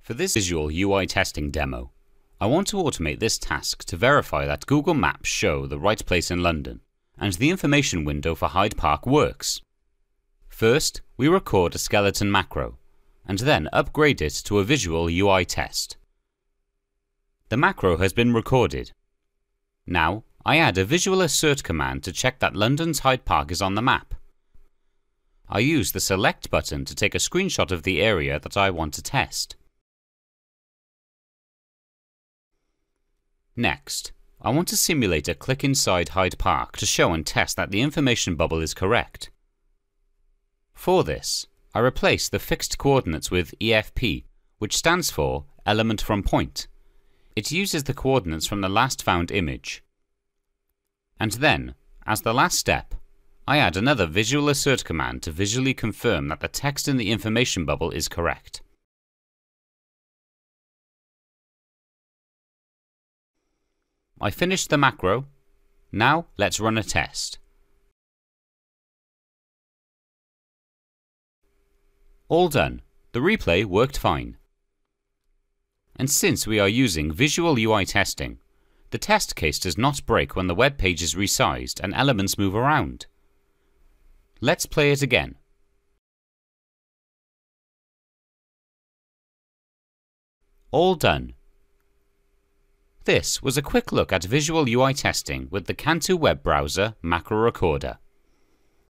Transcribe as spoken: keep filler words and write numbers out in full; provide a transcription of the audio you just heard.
For this visual U I testing demo, I want to automate this task to verify that Google Maps show the right place in London and the information window for Hyde Park works. First, we record a skeleton macro and then upgrade it to a visual U I test. The macro has been recorded. Now, I add a visual assert command to check that London's Hyde Park is on the map. I use the select button to take a screenshot of the area that I want to test. Next, I want to simulate a click inside Hyde Park to show and test that the information bubble is correct. For this, I replace the fixed coordinates with E F P, which stands for element from point. It uses the coordinates from the last found image. And then, as the last step, I add another visual assert command to visually confirm that the text in the information bubble is correct. I finished the macro. Now let's run a test. All done. The replay worked fine. And since we are using visual U I testing, the test case does not break when the web page is resized and elements move around. Let's play it again. All done. This was a quick look at visual U I testing with the Kantu web browser macro recorder.